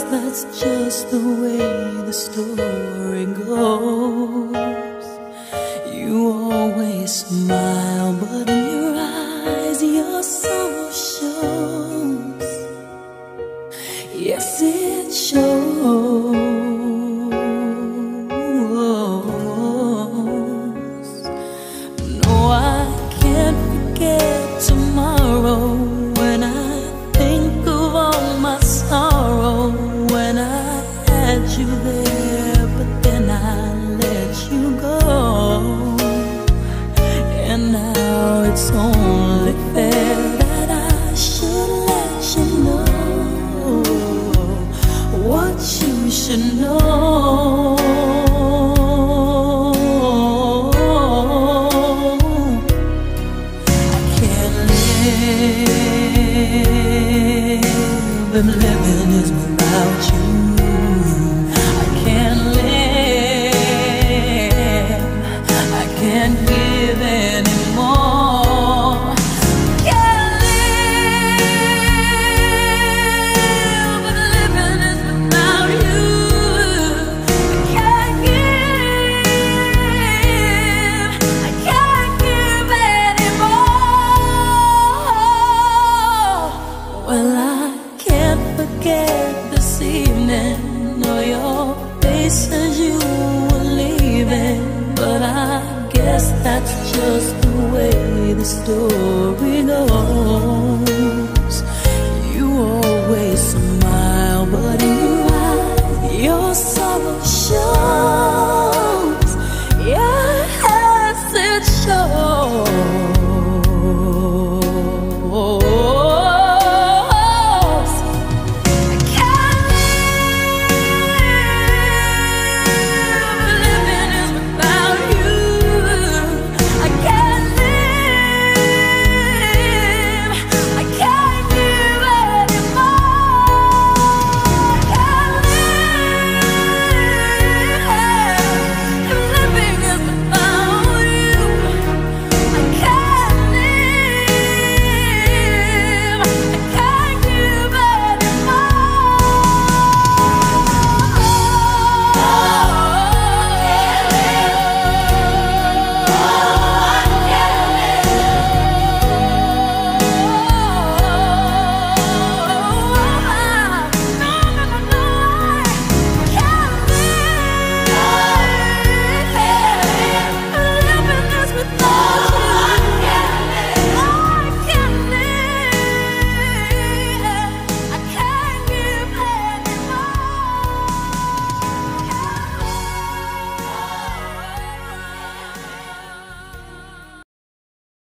that's just the way the story goes. You always smile, but in your eyes your sorrow shows. Yes, it shows. No, I can't forget tomorrow when I think of all my sorrow. When I had you there, but then I let you go. And now it's only fair that I should let you know what you should know. I can't live if living is without you. I can't live, I can't give anymore. Can't live if living is without you. I can't give anymore. Well, I can't forget this evening, or your face as you were leaving. But I guess that's just the way the story goes.